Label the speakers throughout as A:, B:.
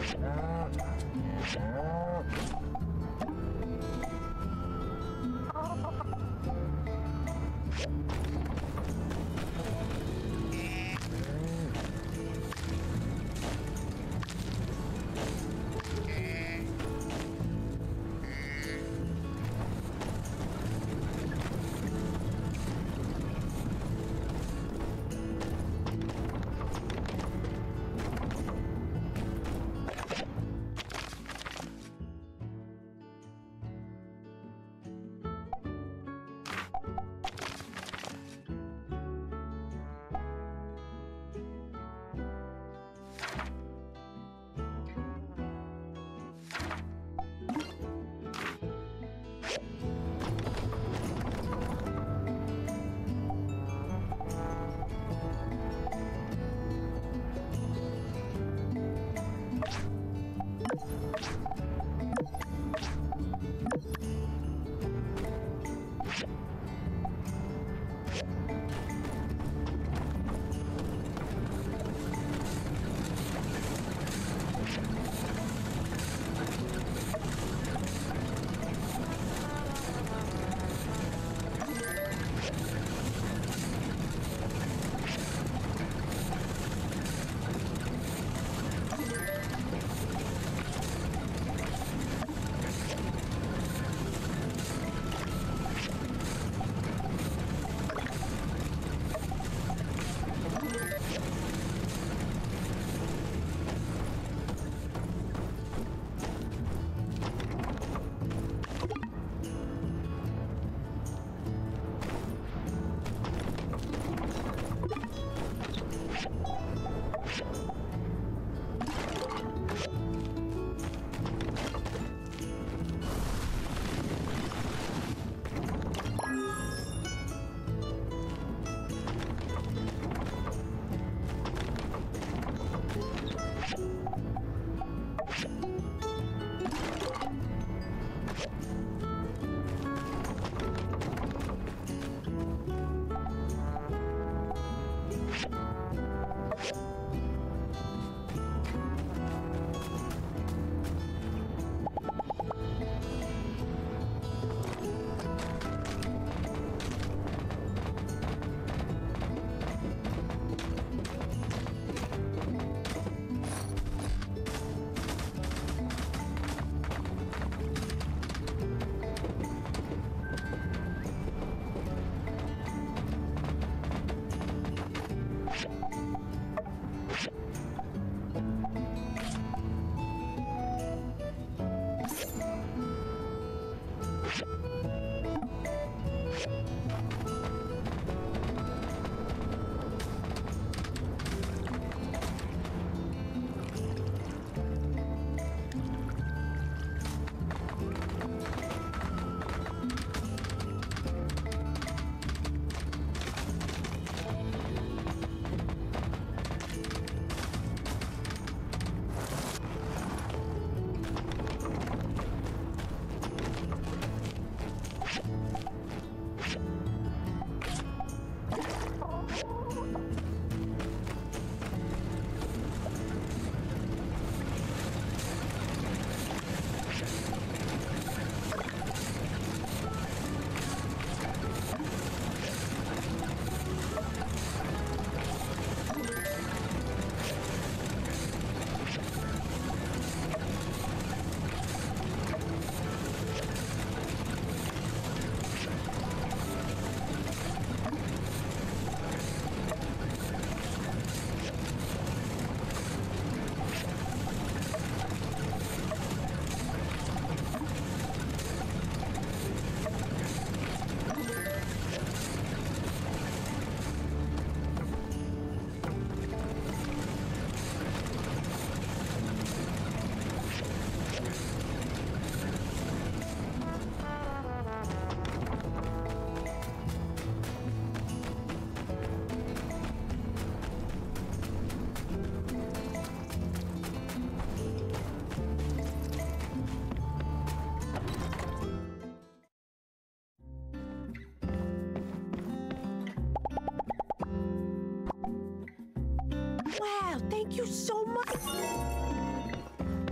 A: Wow, thank you so much.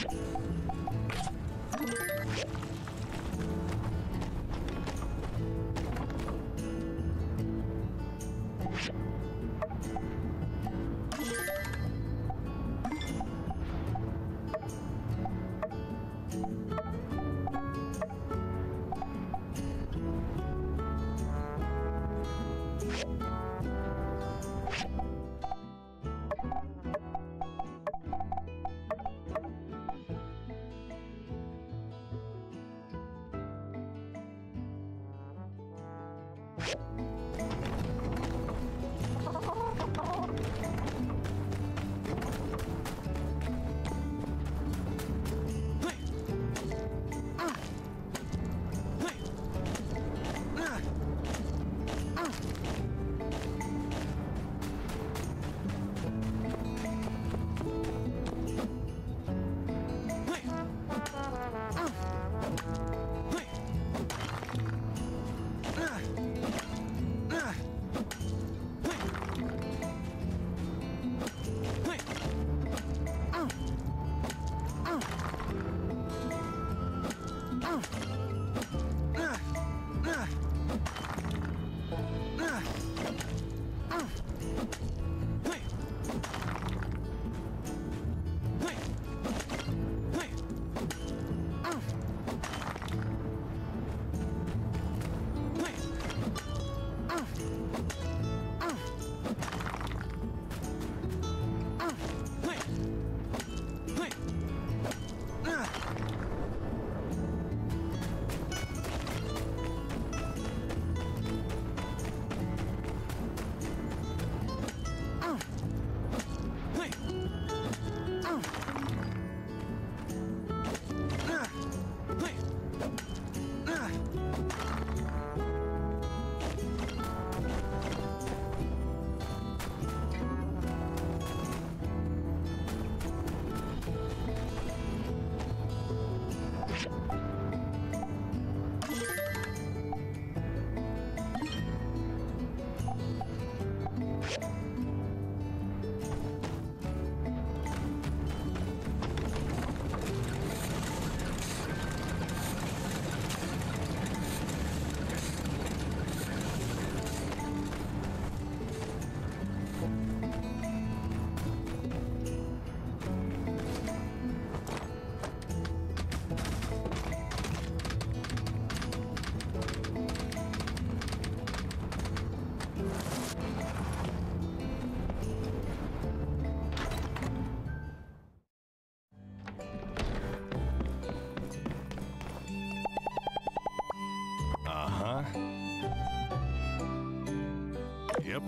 A: Yep.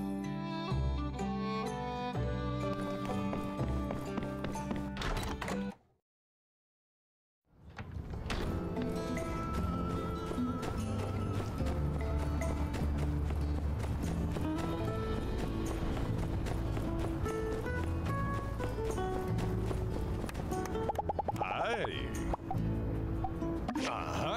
B: Hey. Uh-huh.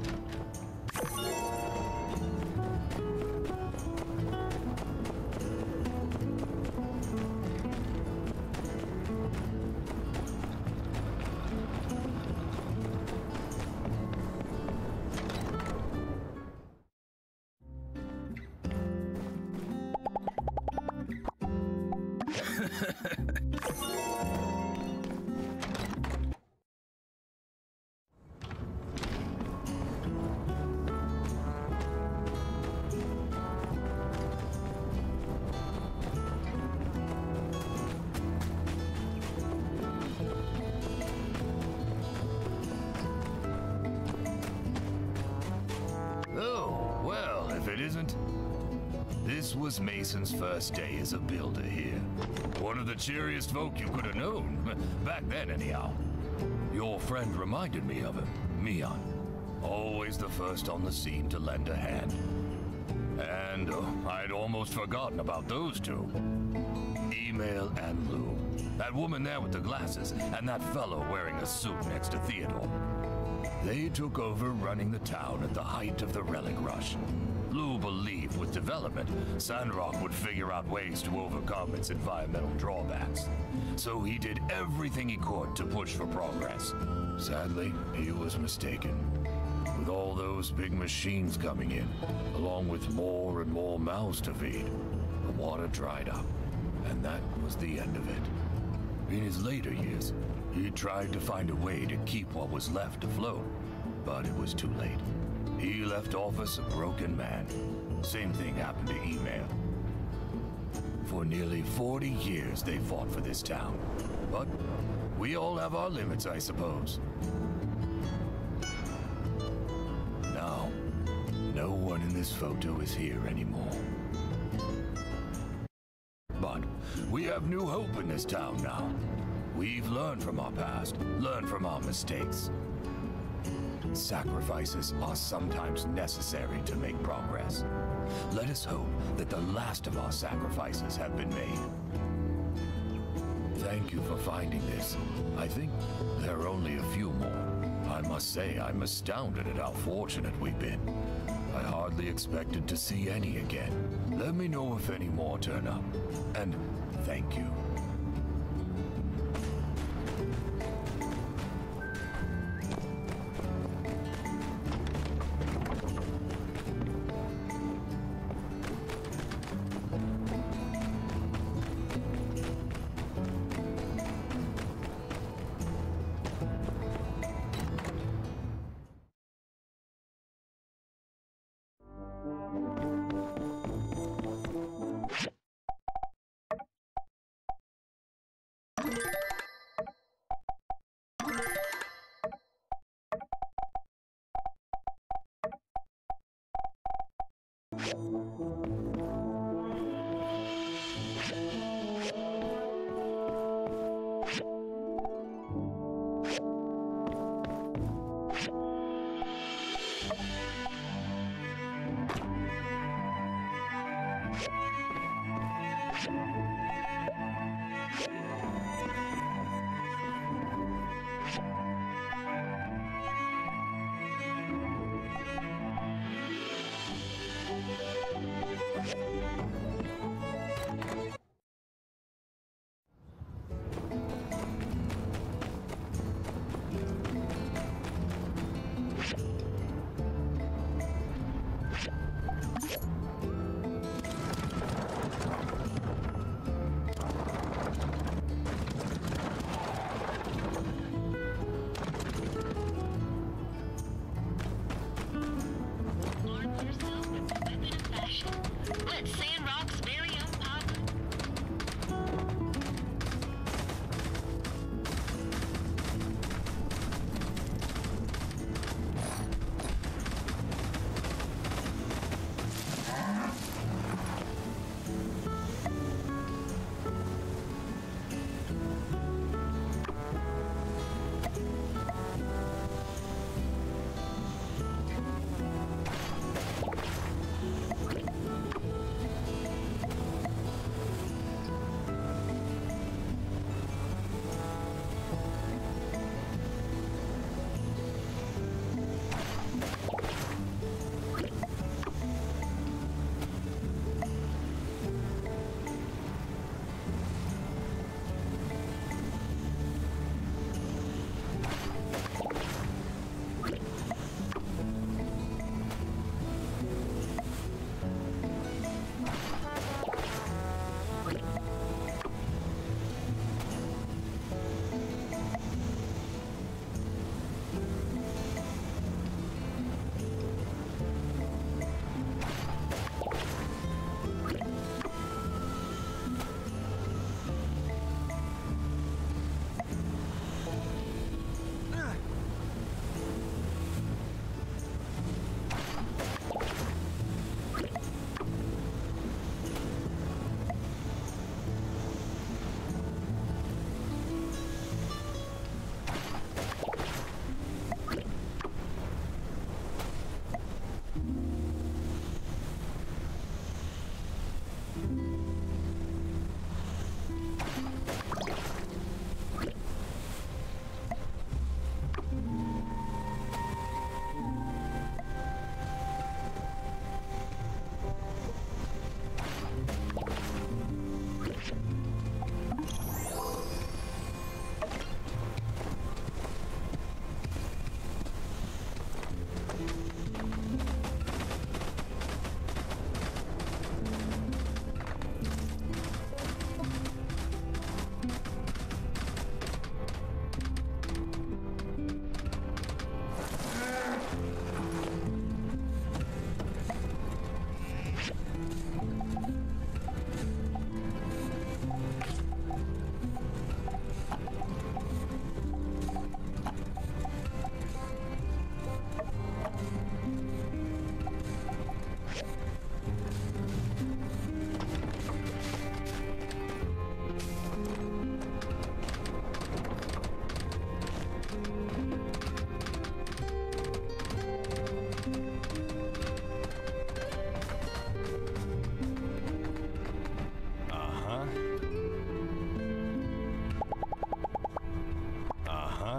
C: Oh, well, if it isn't, this was Mason's first day as a builder here. One of the cheeriest folk you could have known, back then anyhow. Your friend reminded me of him, Mion. Always the first on the scene to lend a hand. And I'd almost forgotten about those two. Email and Lou. That woman there with the glasses, and that fellow wearing a suit next to Theodore. They took over running the town at the height of the relic rush. Lou believed with development, Sandrock would figure out ways to overcome its environmental drawbacks. So he did everything he could to push for progress. Sadly, he was mistaken. With all those big machines coming in, along with more and more mouths to feed, the water dried up, and that was the end of it. In his later years, he tried to find a way to keep what was left afloat, but it was too late. He left office a broken man. Same thing happened to Email. For nearly 40 years they fought for this town. But we all have our limits, I suppose. Now, no one in this photo is here anymore. But we have new hope in this town now. We've learned from our past, learned from our mistakes. Sacrifices are sometimes necessary to make progress. Let us hope that the last of our sacrifices have been made. Thank you for finding this. I think there are only a few more. I must say I'm astounded at how fortunate we've been. I hardly expected to see any again. Let me know if any more turn up. And thank you.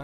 B: huh?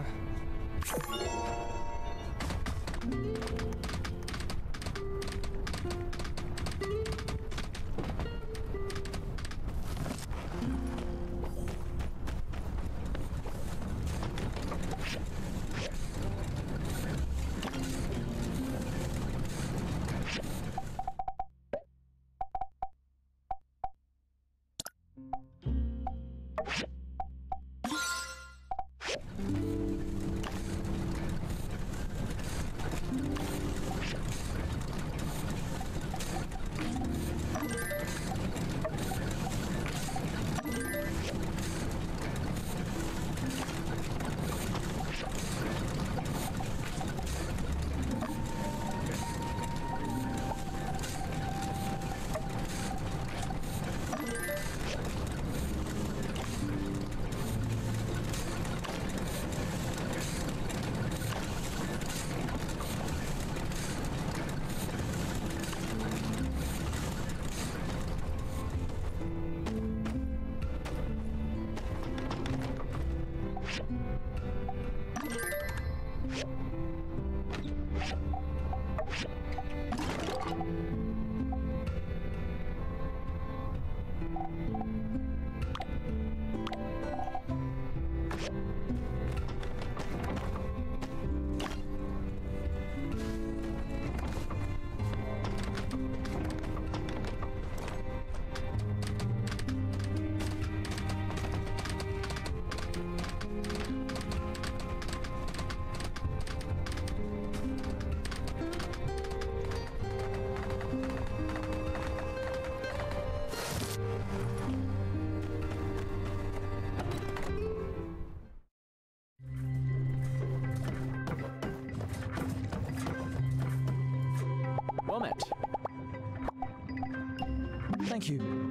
B: Well met. Thank you.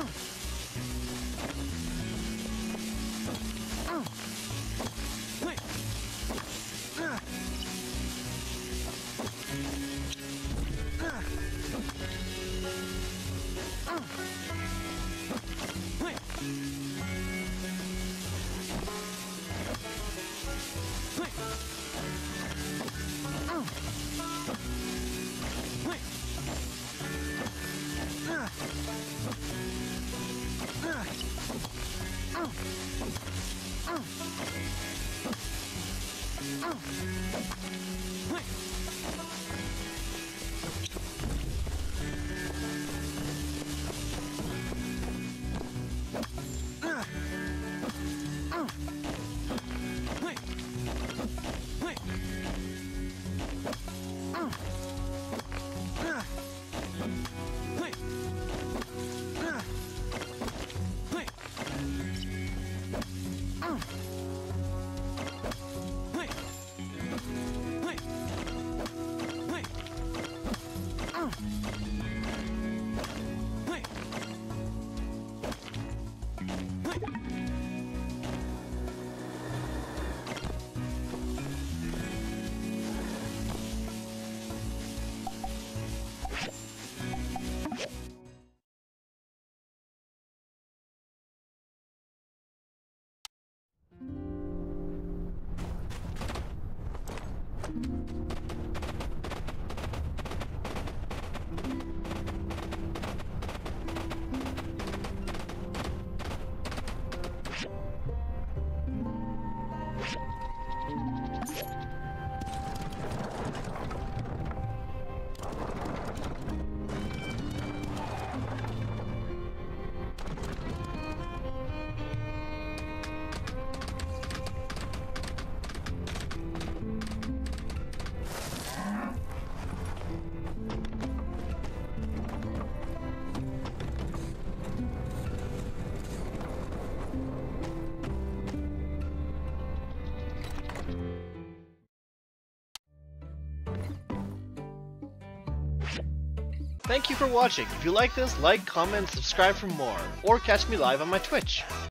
D: Thank you for watching. If you like this, like, comment, subscribe for more, or catch me live on my Twitch.